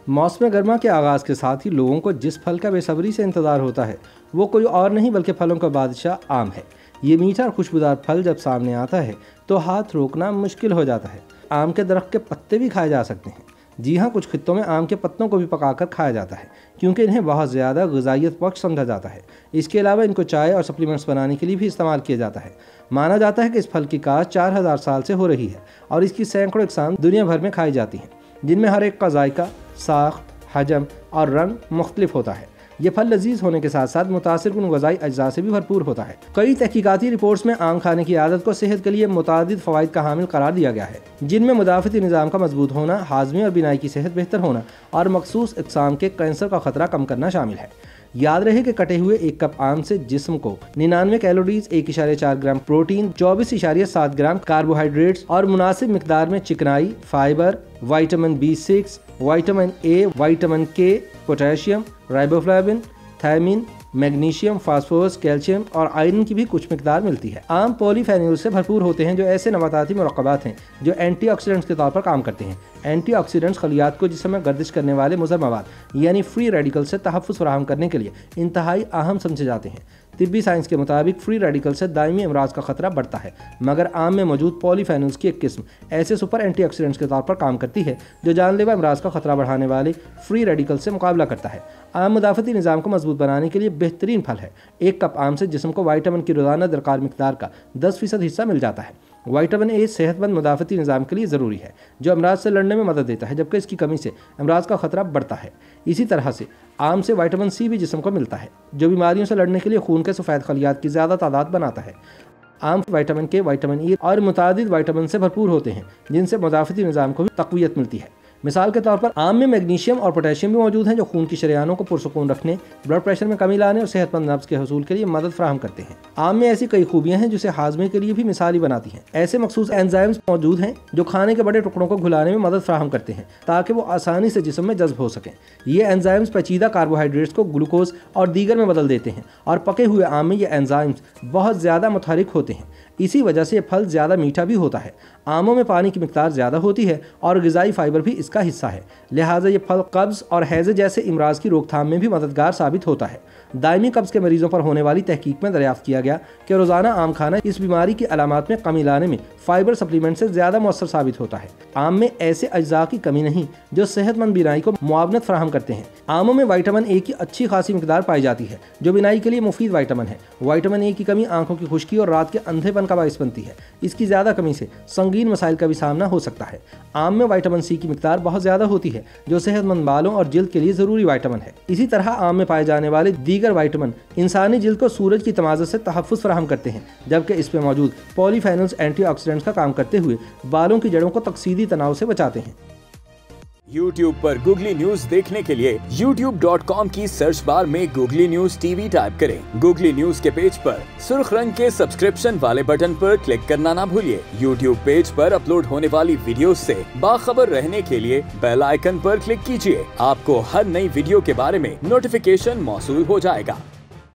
मौसम गर्मा के आगाज़ के साथ ही लोगों को जिस फल का बेसब्री से इंतज़ार होता है वो कोई और नहीं बल्कि फलों का बादशाह आम है। ये मीठा और खुशबूदार फल जब सामने आता है तो हाथ रोकना मुश्किल हो जाता है। आम के दरख्त के पत्ते भी खाए जा सकते हैं। जी हाँ, कुछ खित्तों में आम के पत्तों को भी पकाकर खाया जाता है क्योंकि इन्हें बहुत ज़्यादा ग़िज़ाइयत बख्श समझा जाता है। इसके अलावा इनको चाय और सप्लीमेंट्स बनाने के लिए भी इस्तेमाल किया जाता है। माना जाता है कि इस फल की काश्त 4000 साल से हो रही है और इसकी सैकड़ों इकसाम दुनिया भर में खाई जाती हैं, जिनमें हर एक का जायका, साख्त, हजम और रंग मुख्तलिफ होता है। ये फल लजीज होने के साथ साथ मुतासिर कुन ग़िज़ाई अज्जा से भी भरपूर होता है। कई तहकीकाती रिपोर्ट्स में आम खाने की आदत को सेहत के लिए मुतादिद फ़वाइद का हामिल करार दिया गया है, जिनमें मुदाफ़ती निज़ाम का मजबूत होना, हाज़मे और बिनाई की सेहत बेहतर होना और मखसूस इक़साम के कैंसर का खतरा कम करना शामिल है। याद रहे कि कटे हुए 1 कप आम से जिस्म को 99 calories, 1.4 gram protein, 24.7 gram carbohydrates और मुनासिब मिकदार में चिकनाई, fibre, vitamin B6, vitamin A, vitamin K, potassium, riboflavin, thiamine, magnesium, phosphorus, calcium और आयरन की भी कुछ मिकदार मिलती है। आम पॉलीफेनोल से भरपूर होते हैं जो ऐसे नबाताती मुरक्कबात हैं जो एंटीऑक्सीडेंट्स के तौर पर काम करते हैं। एंटीऑक्सीडेंट्स खलियात को जिस्म में गर्दिश करने वाले मुज़र मवाद यानी फ्री रेडिकल से तहफ़्फ़ुज़ फराहम करने के लिए इंतहाई अहम समझे जाते हैं। तिब्बी साइंस के मुताबिक फ्री रेडिकल से दायमी अमराज का खतरा बढ़ता है, मगर आम में मौजूद पॉलीफेनोल्स की एक किस्म ऐसे सुपर एंटीऑक्सीडेंट्स के तौर पर काम करती है जो जानलेवा अमराज का खतरा बढ़ाने वाले फ्री रेडिकल से मुकाबला करता है। आम मुदाफ़ती निज़ाम को मजबूत बनाने के लिए बेहतरीन फल है। 1 कप आम से जिस्म को विटामिन की रोज़ाना दरकार मिकदार का 10% हिस्सा मिल जाता है। विटामिन A सेहतमंद मुदाफ़ती निज़ाम के लिए ज़रूरी है जो अमराज से लड़ने में मदद देता है, जबकि इसकी कमी से अमराज का खतरा बढ़ता है। इसी तरह से आम से विटामिन C भी जिस्म को मिलता है जो बीमारियों से लड़ने के लिए खून के सफ़ेद खलियात की ज़्यादा तादाद बनाता है। आम विटामिन K, विटामिन E और मुतादिद विटामिन से भरपूर होते हैं जिनसे मुदाफ़ती निज़ाम को भी तक़वियत मिलती है। मिसाल के तौर पर आम में मैग्नीशियम और पोटेशियम भी मौजूद हैं जो खून की शरेयानों को पुरसुकून रखने, ब्लड प्रेशर में कमी लाने और सेहतमंद नब्ज़ के हसूल के लिए मदद फराहम करते हैं। आम में ऐसी कई खूबियाँ हैं जिसे हाज़मे के लिए भी मिसाली बनाती हैं। ऐसे मखसूस एंजाइम्स मौजूद हैं जो खाने के बड़े टुकड़ों को घुलाने में मदद फराहम करते हैं ताकि वो आसानी से जिस्म में जज्ब हो सकें। ये एंजाइम्स पेचीदा कार्बोहाइड्रेट्स को ग्लूकोज और दीगर में बदल देते हैं और पके हुए आम में ये एंजाइम्स बहुत ज़्यादा मुतहरिक होते हैं। इसी वजह से ये फल ज़्यादा मीठा भी होता है। आमों में पानी की मिकदार ज़्यादा होती है और ग़िज़ाई फाइबर भी इसका हिस्सा है, लिहाजा ये फल कब्ज़ और हैज़े जैसे इमराज की रोकथाम में भी मददगार साबित होता है। दायमी कब्ज़ के मरीजों पर होने वाली तहकीक में दरियाफ्त किया गया कि रोज़ाना आम खाना इस बीमारी की अलामात में कमी लाने में फाइबर सप्लीमेंट से ज़्यादा मौसर साबित होता है। आम में ऐसे अज्जा की कमी नहीं जो सेहतमंद बिनाई को मुआवनत फराहम करते हैं। आमों में विटामिन A की अच्छी खासी मिकदार पाई जाती है जो बिनाई के लिए मुफीद विटामिन है। विटामिन A की कमी आंखों की खुश्की और रात के अंधेपन का बाइस बनती है। इसकी ज़्यादा कमी से संगीन मसाइल का भी सामना हो सकता है। आम में विटामिन C की मिकदार बहुत ज़्यादा होती है जो सेहतमंद बालों और जिल्द के लिए ज़रूरी विटामिन है। इसी तरह आम में पाए जाने वाले दीगर विटामिन इंसानी जिल्द को सूरज की तमाज़त से तहफ़्फ़ुज़ फराहम करते हैं, जबकि इसमें मौजूद पॉलीफेनोल्स एंटीऑक्सीडेंट्स का काम करते हुए बालों की जड़ों को तकसीदी तनाव से बचाते हैं। YouTube पर गूगली न्यूज देखने के लिए youtube.com की सर्च बार में गूगली न्यूज TV टाइप करें। गूगली न्यूज के पेज पर सुर्ख रंग के सब्सक्रिप्शन वाले बटन पर क्लिक करना ना भूलिए। YouTube पेज पर अपलोड होने वाली वीडियोस से बाखबर रहने के लिए बेल आइकन पर क्लिक कीजिए। आपको हर नई वीडियो के बारे में नोटिफिकेशन मौसूल हो जाएगा।